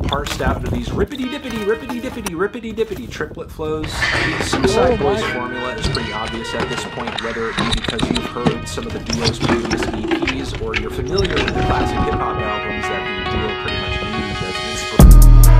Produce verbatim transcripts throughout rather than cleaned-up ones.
parsed after these rippity-dippity, rippity-dippity, rippity-dippity triplet flows. The Suicide Boys formula is pretty obvious at this point, whether it be because you've heard some of the duo's previous E Ps or you're familiar with the classic hip-hop albums that the duo pretty much used as inspiration.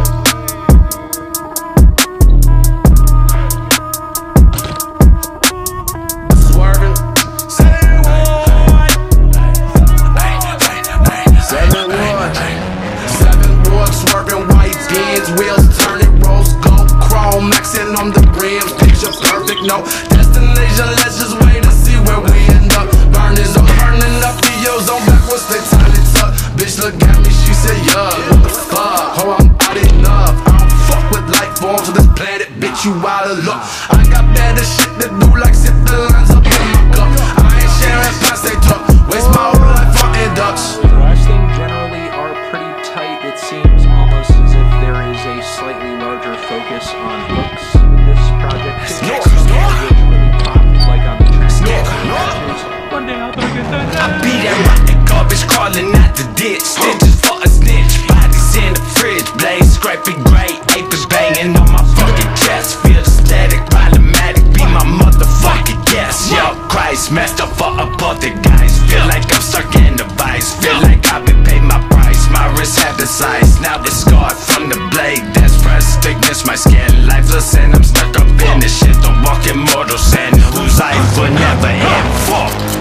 Wheels turning, rose gold, chrome, maxing on the rims, picture perfect, no destination, let's just wait and see where we end up. Burning up, burning up the ozone backwards, they time it up. Bitch look at me, she said, yeah, what the fuck? Oh, I'm out enough, I don't fuck with life forms on this planet, bitch, you out of luck. I got better shit to do, like sit the lines up in my cup. I ain't sharing past they talk, waste my whole life on inducts. Wrestling generally are pretty tight, it seems almost as if there is a slightly larger focus on hooks with this project. Some of which really pop, like on the Transformers. One day I'll get that. I be that rotten garbage crawling out the ditch, stitches for a snitch, bodies in the fridge, blades scraping gray, apes banging on my fucking chest, feel the static, problematic, be my motherfucking guess. Yo, Christ, messed up for a the guys, feel like I'm stuck in the vice, feel like I've been paid my price, my wrist had the size, now it's scarred from the blade, that's fresh thickness, my skin lifeless and I'm stuck up in this shit, don't walk in mortal sin, whose life will never end, fuck.